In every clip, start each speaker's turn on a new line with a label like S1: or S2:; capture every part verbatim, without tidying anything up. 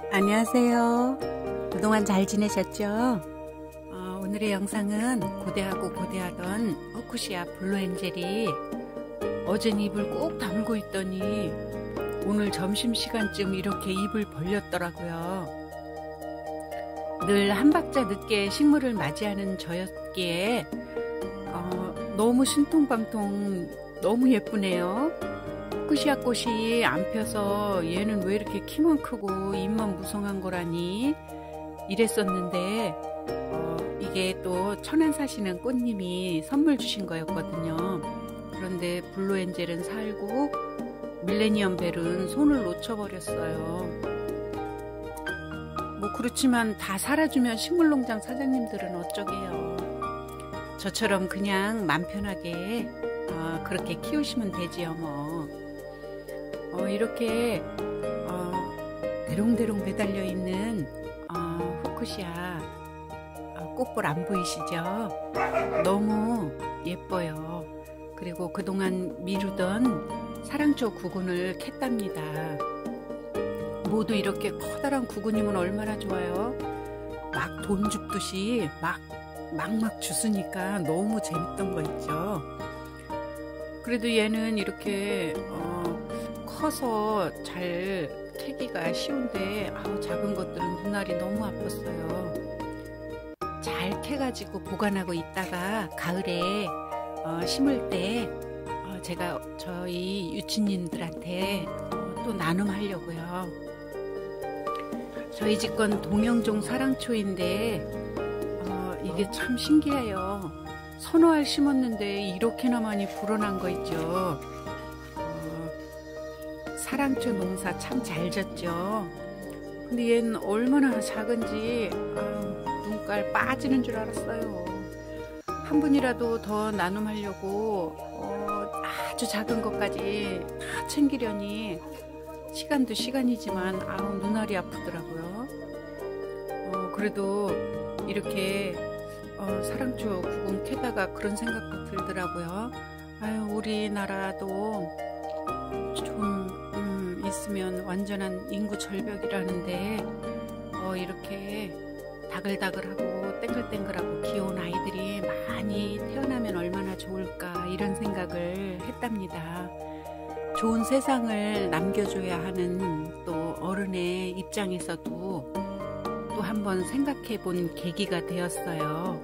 S1: 안녕하세요. 그동안 잘 지내셨죠? 어, 오늘의 영상은 고대하고 고대하던 후쿠시아 블루엔젤이 어젠 입을 꼭 다물고 있더니 오늘 점심시간쯤 이렇게 입을 벌렸더라고요. 늘 한 박자 늦게 식물을 맞이하는 저였기에 어, 너무 신통방통 너무 예쁘네요. 후쿠시아 꽃이 안 펴서 얘는 왜 이렇게 키만 크고 잎만 무성한 거라니 이랬었는데 어, 이게 또 천안 사시는 꽃님이 선물 주신 거였거든요. 그런데 블루엔젤은 살고 밀레니엄 벨은 손을 놓쳐버렸어요. 뭐 그렇지만 다 살아주면 식물농장 사장님들은 어쩌게요. 저처럼 그냥 맘 편하게 어, 그렇게 키우시면 되지요 뭐. 어, 이렇게 어, 대롱대롱 매달려 있는 어, 후쿠시아 어, 꽃볼 안 보이시죠? 너무 예뻐요. 그리고 그동안 미루던 사랑초 구근을 캤답니다. 모두 이렇게 커다란 구근이면 얼마나 좋아요. 막 돈 줍듯이 막 막막 주스니까 너무 재밌던 거 있죠. 그래도 얘는 이렇게 어, 커서 잘 캐기가 쉬운데 아우, 작은 것들은 눈알이 너무 아팠어요. 잘 캐가지고 보관하고 있다가 가을에 어, 심을 때 어, 제가 저희 유치님들한테 어, 또 나눔하려고요. 저희 집 건 동영종 사랑초인데 어, 이게 참 신기해요. 서너 알 심었는데 이렇게나 많이 불어난 거 있죠. 어, 사랑초 농사 참 잘 졌죠. 근데 얘는 얼마나 작은지 아유, 눈깔 빠지는 줄 알았어요. 한 분이라도 더 나눔하려고 어, 아주 작은 것까지 다 챙기려니 시간도 시간이지만 아우 눈알이 아프더라고요. 어, 그래도 이렇게 어, 사랑초 구근 캐다가 그런 생각도 들더라고요. 아유, 우리나라도 좀 음, 있으면 완전한 인구 절벽이라는데 어, 이렇게 다글다글하고 땡글땡글하고 귀여운 아이들이 많이 태어나면 얼마나 좋을까 이런 생각을 했답니다. 좋은 세상을 남겨줘야 하는 또 어른의 입장에서도 또 한번 생각해 본 계기가 되었어요.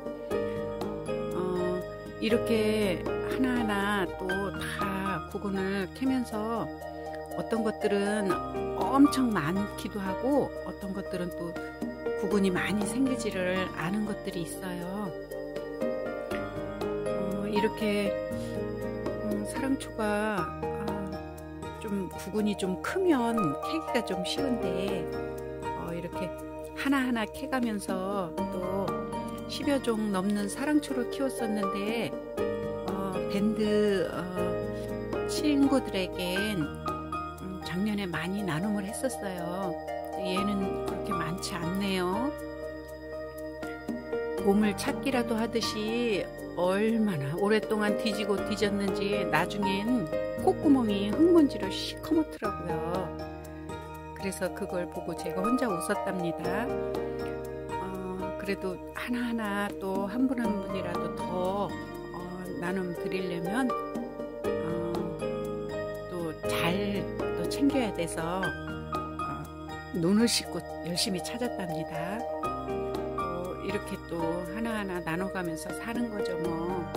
S1: 어, 이렇게 하나하나 또 다 구근을 캐면서 어떤 것들은 엄청 많기도 하고 어떤 것들은 또 구근이 많이 생기지를 않은 것들이 있어요. 어, 이렇게 음, 사랑초가 좀 구근이 좀 크면 캐기가 좀 쉬운데 어, 이렇게 하나하나 캐가면서 또 십여 종 넘는 사랑초를 키웠었는데 어, 밴드 어, 친구들에겐 음, 작년에 많이 나눔을 했었어요. 얘는 그렇게 많지 않네요. 보물 찾기라도 하듯이 얼마나 오랫동안 뒤지고 뒤졌는지 나중엔 콧구멍이 흙먼지로 시커멓더라고요. 그래서 그걸 보고 제가 혼자 웃었답니다. 어, 그래도 하나하나 또 한 분 한 분이라도 더 어, 나눔 드리려면 어, 또 잘 또 챙겨야 돼서 어, 눈을 씻고 열심히 찾았답니다. 어, 이렇게 또 하나하나 나눠가면서 사는 거죠 뭐.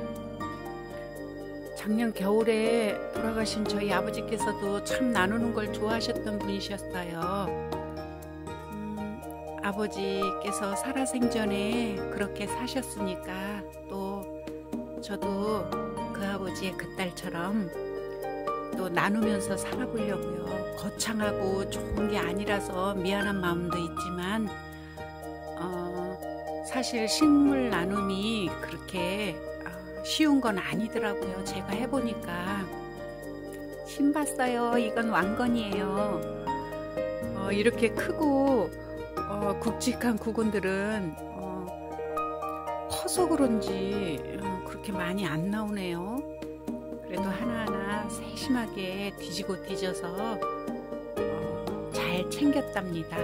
S1: 작년 겨울에 돌아가신 저희 아버지께서도 참 나누는 걸 좋아하셨던 분이셨어요. 음, 아버지께서 살아생전에 그렇게 사셨으니까 또 저도 그 아버지의 그 딸처럼 또 나누면서 살아보려고요. 거창하고 좋은 게 아니라서 미안한 마음도 있지만 어, 사실 식물 나눔이 그렇게 쉬운 건 아니더라고요. 제가 해보니까 신봤어요. 이건 왕건이에요. 어, 이렇게 크고 어, 굵직한 구근들은 어, 커서 그런지 어, 그렇게 많이 안 나오네요. 그래도 하나하나 세심하게 뒤지고 뒤져서 어, 잘 챙겼답니다.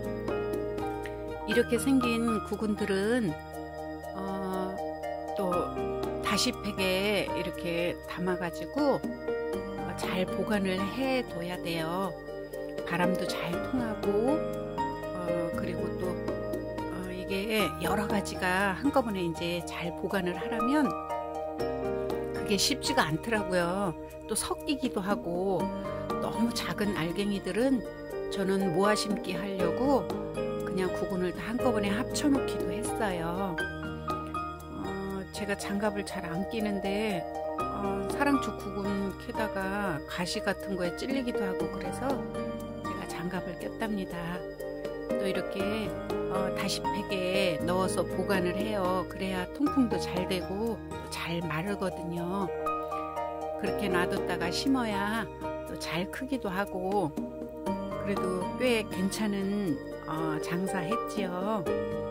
S1: 이렇게 생긴 구근들은 어, 또 다시팩에 이렇게 담아가지고 어, 잘 보관을 해둬야 돼요. 바람도 잘 통하고 어, 그리고 또 어, 이게 여러 가지가 한꺼번에 이제 잘 보관을 하려면 그게 쉽지가 않더라고요. 또 섞이기도 하고 너무 작은 알갱이들은 저는 모아 심기 하려고 그냥 구근을 다 한꺼번에 합쳐 놓기도 했어요. 어, 제가 장갑을 잘 안 끼는데 어, 사랑초 구근 캐다가 가시 같은 거에 찔리기도 하고 그래서 제가 장갑을 꼈답니다. 또 이렇게 어, 다시팩에 넣어서 보관을 해요. 그래야 통풍도 잘 되고 또 잘 마르거든요. 그렇게 놔뒀다가 심어야 또 잘 크기도 하고 그래도 꽤 괜찮은 어, 장사했지요.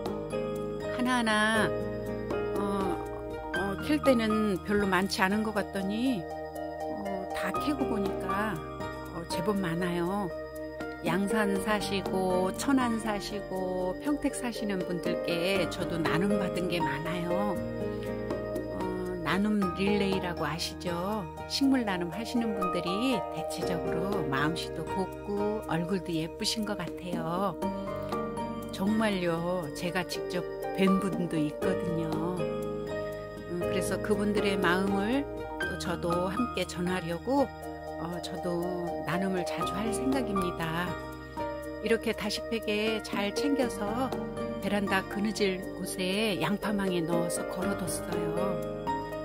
S1: 하나하나 어, 어, 캘 때는 별로 많지 않은 것 같더니 어, 다 캐고 보니까 어, 제법 많아요. 양산 사시고 천안 사시고 평택 사시는 분들께 저도 나눔 받은 게 많아요. 어, 나눔 릴레이라고 아시죠? 식물 나눔 하시는 분들이 대체적으로 마음씨도 곱고 얼굴도 예쁘신 것 같아요. 정말요, 제가 직접 뵌 분도 있거든요. 음, 그래서 그분들의 마음을 또 저도 함께 전하려고 어, 저도 나눔을 자주 할 생각입니다. 이렇게 다시팩에 잘 챙겨서 베란다 그늘질 곳에 양파망에 넣어서 걸어뒀어요.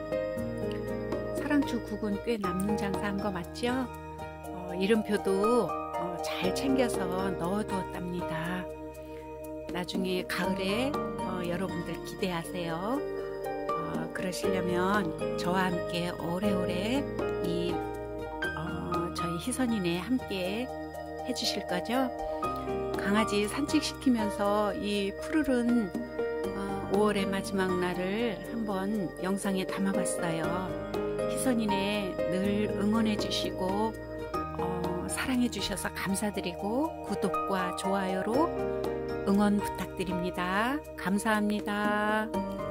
S1: 사랑초 구근 꽤 남는 장사한 거 맞죠? 어, 이름표도 어, 잘 챙겨서 넣어두었답니다. 나중에 가을에 어, 여러분들 기대하세요. 어, 그러시려면 저와 함께 오래오래 이 어, 저희 희선이네 함께 해주실 거죠? 강아지 산책시키면서 이 푸르른 어, 오월의 마지막 날을 한번 영상에 담아봤어요. 희선이네 늘 응원해 주시고 어, 사랑해 주셔서 감사드리고 구독과 좋아요로 응원 부탁드립니다. 감사합니다.